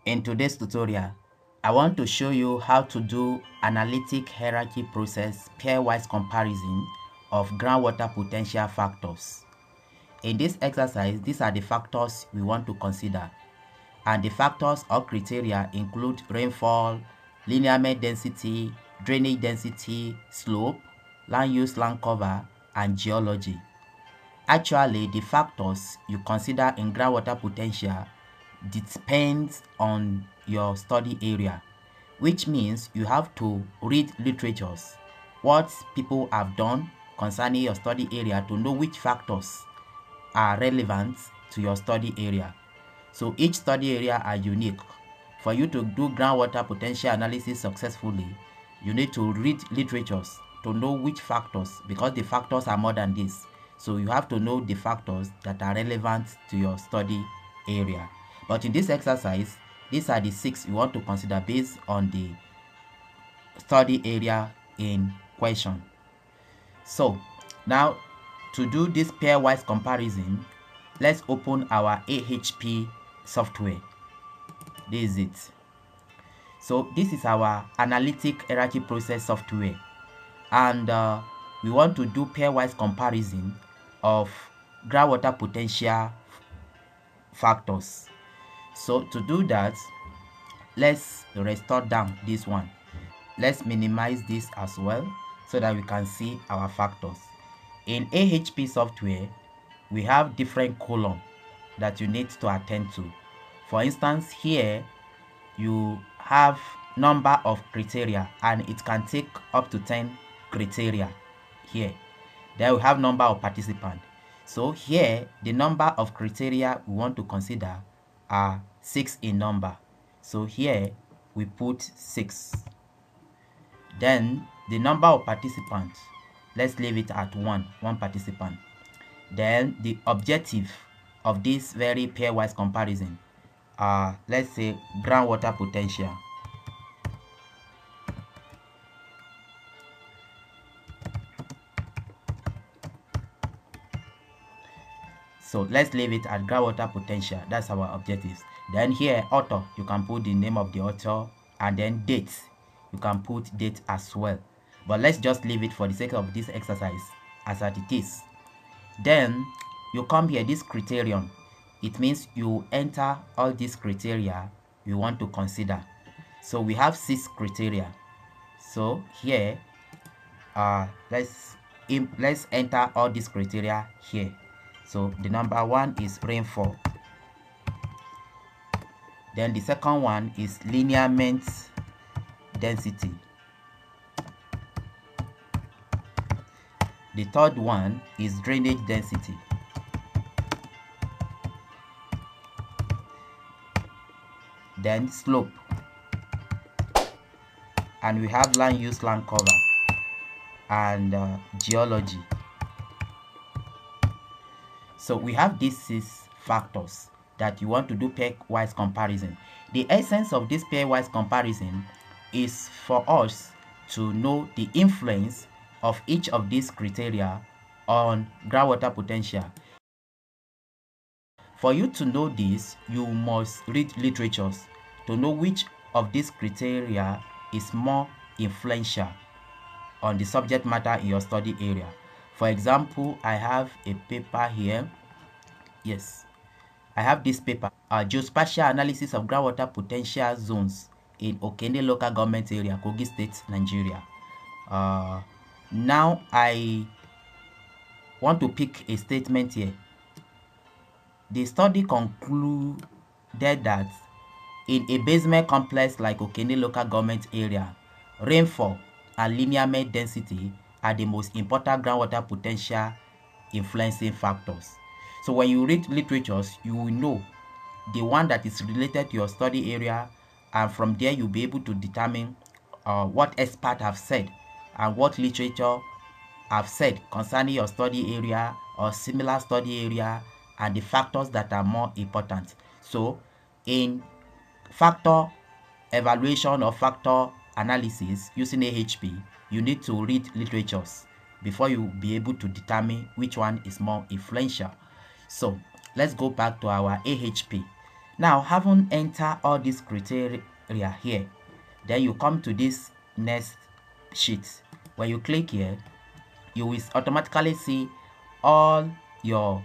In today's tutorial, I want to show you how to do analytic hierarchy process pairwise comparison of groundwater potential factors. In this exercise, these are the factors we want to consider. And the factors or criteria include rainfall, linear density, drainage density, slope, land use, land cover, and geology. Actually, the factors you consider in groundwater potential depends on your study area, which means you have to read literatures, what people have done concerning your study area to know which factors are relevant to your study area. So each study area are unique. For you to do groundwater potential analysis successfully, you need to read literatures to know which factors, because the factors are more than this. So you have to know the factors that are relevant to your study area. But in this exercise, these are the 6 you want to consider based on the study area in question. So now, to do this pairwise comparison, let's open our AHP software. This is it. So this is our analytic hierarchy process software, and we want to do pairwise comparison of groundwater potential factors. So to do that, let's restore down this one. Let's minimize this as well so that we can see our factors. In AHP software, we have different columns that you need to attend to. For instance, here you have number of criteria, and it can take up to 10 criteria here. Then we have number of participants. So here the number of criteria we want to consider are 6 in number. So here we put 6. Then the number of participants, let's leave it at one participant. Then the objective of this very pairwise comparison, let's say groundwater potential. So let's leave it at groundwater potential. That's our objectives. Then here, author, you can put the name of the author, and then date, you can put date as well. But let's just leave it for the sake of this exercise as it is. Then you come here, this criterion. It means you enter all these criteria you want to consider. So we have 6 criteria. So here, let's enter all these criteria here. So the number 1 is rainfall. Then the second one is lineament density. The third one is drainage density. Then slope. And we have land use, land cover, and geology. So we have these 6 factors that you want to do pairwise comparison. The essence of this pairwise comparison is for us to know the influence of each of these criteria on groundwater potential. For you to know this, you must read literatures to know which of these criteria is more influential on the subject matter in your study area. For example, I have a paper here. Yes, I have this paper, Geospatial Analysis of Groundwater Potential Zones in Okene Local Government Area, Kogi State, Nigeria. Now I want to pick a statement here. The study concluded that in a basement complex like Okene Local Government Area, rainfall and linear density are the most important groundwater potential influencing factors. So when you read literatures, you will know the one that is related to your study area, and from there you'll be able to determine what experts have said and what literature have said concerning your study area or similar study area, and the factors that are more important. So in factor evaluation or factor analysis using AHP, you need to read literatures before you be able to determine which one is more influential. So let's go back to our AHP. Now, having entered all these criteria here, then you come to this next sheet. When you click here, you will automatically see all your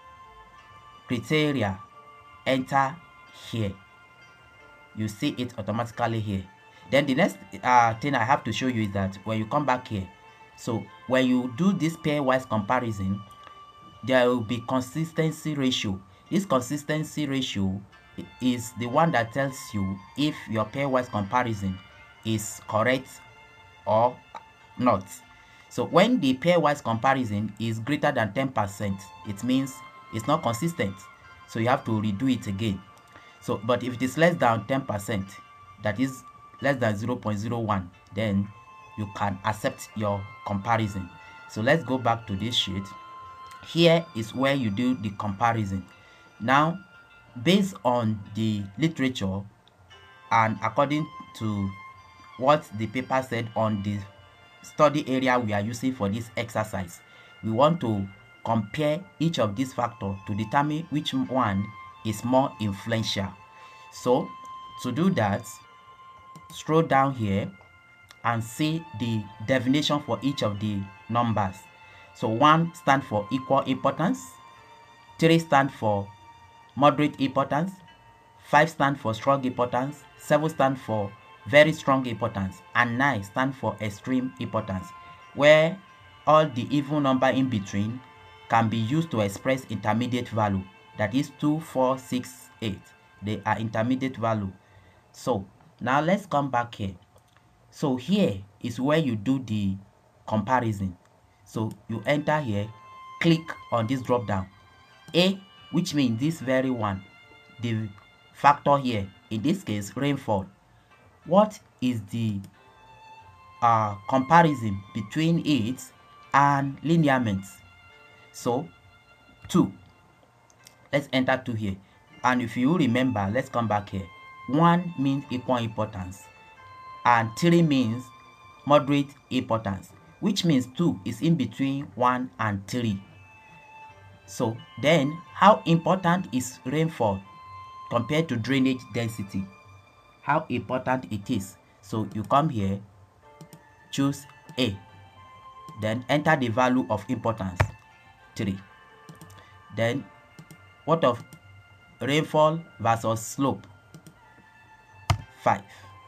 criteria enter here. You see it automatically here. Then the next thing I have to show you is that when you come back here, so when you do this pairwise comparison, there will be consistency ratio. This consistency ratio is the one that tells you if your pairwise comparison is correct or not. So when the pairwise comparison is greater than 10%, it means it's not consistent. So you have to redo it again. So, but if it is less than 10%, that is less than 0.01, then you can accept your comparison. So let's go back to this sheet. Here is where you do the comparison. Now, based on the literature and according to what the paper said on the study area we are using for this exercise, we want to compare each of these factors to determine which one is more influential. So to do that, scroll down here and see the definition for each of the numbers. So 1 stands for equal importance, 3 stands for moderate importance, 5 stands for strong importance, 7 stands for very strong importance, and 9 stands for extreme importance, where all the even number in between can be used to express intermediate value. That is 2, 4, 6, 8. They are intermediate value. So now let's come back here. So here is where you do the comparison. So you enter here, click on this drop down. A, which means this very one, the factor here, in this case rainfall. What is the comparison between it and lineaments? So 2. Let's enter 2 here. And if you remember, let's come back here. 1 means equal importance and 3 means moderate importance, which means 2 is in between 1 and 3. So then, how important is rainfall compared to drainage density? How important it is? So you come here, choose A, then enter the value of importance, 3. Then what of rainfall versus slope? 5.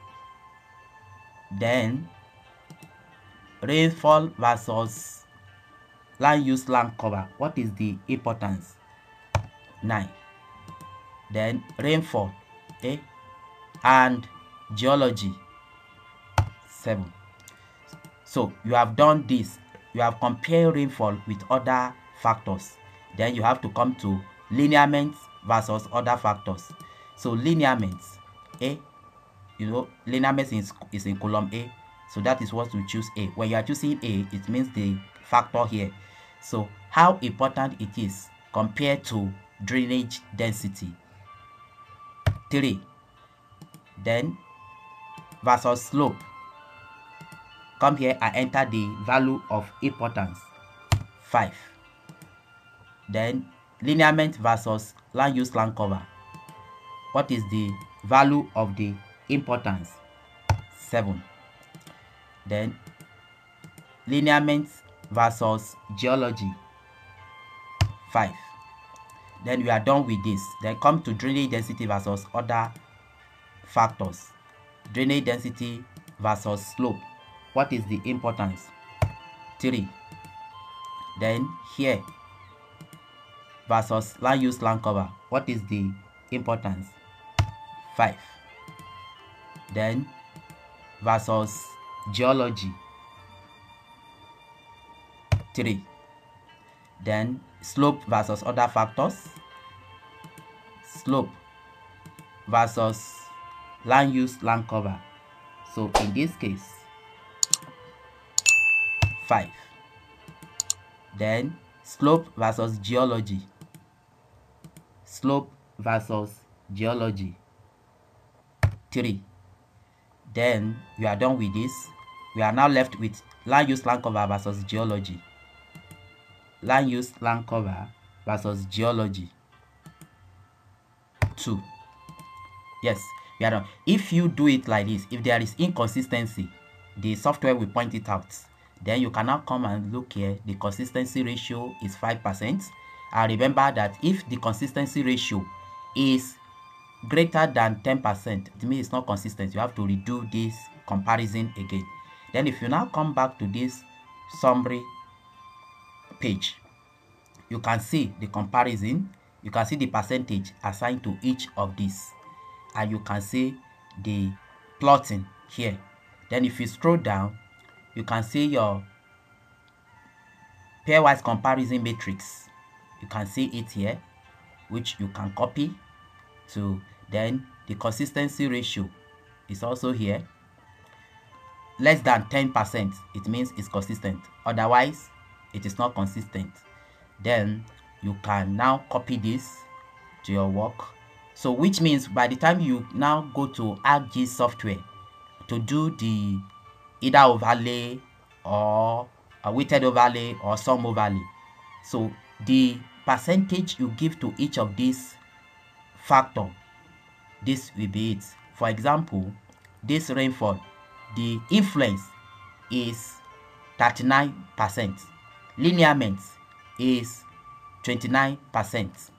Then rainfall versus land use land cover. What is the importance? 9. Then rainfall, and geology, 7. So you have done this. You have compared rainfall with other factors. Then you have to come to lineaments versus other factors. So lineaments, lineaments is in column A. So that is what we choose A. When you are choosing A, it means the factor here. So how important it is compared to drainage density, 3. Then versus slope. Come here and enter the value of importance, 5. Then lineament versus land use land cover. What is the value of the importance? 7. Then lineament versus geology, 5. Then we are done with this. Then come to drainage density versus other factors. Drainage density versus slope. What is the importance? 3. Then here versus land use land cover. What is the importance? 5. Then versus geology, 3. Then slope versus other factors. Slope versus land use land cover. So in this case, 5. Then slope versus geology. Slope versus geology, 3. Then we are done with this. We are now left with land use land cover versus geology. Land use land cover versus geology, 2. Yes, we are done. If you do it like this, if there is inconsistency, the software will point it out. Then you can now come and look here. The consistency ratio is 5%. And remember that if the consistency ratio is greater than 10%, it means it's not consistent. You have to redo this comparison again. Then if you now come back to this summary page, you can see the comparison. You can see the percentage assigned to each of these, and you can see the plotting here. Then if you scroll down, you can see your pairwise comparison matrix. You can see it here, which you can copy. So then the consistency ratio is also here. Less than 10%, it means it's consistent. Otherwise, it is not consistent. Then you can now copy this to your work. So which means by the time you now go to ArcGIS software to do the either overlay or a weighted overlay or sum overlay, so the percentage you give to each of these factor, this will be it. For example, this rainfall, the influence is 39%, lineament is 29%.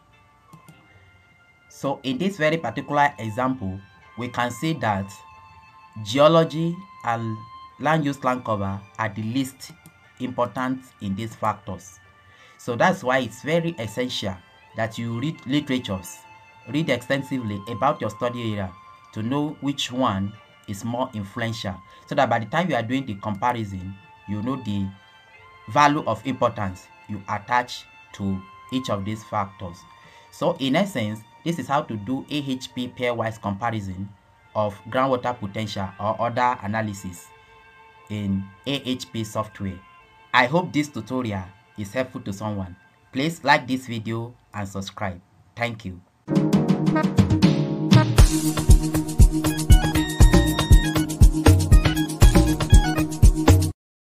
So in this very particular example, we can see that geology and land use land cover are the least important in these factors. So that's why it's very essential that you read literatures, read extensively about your study area to know which one is more influential, so that by the time you are doing the comparison, you know the value of importance you attach to each of these factors. So in essence, this is how to do AHP pairwise comparison of groundwater potential or other analysis in AHP software. I hope this tutorial is helpful to someone. Please like this video and subscribe. Thank you.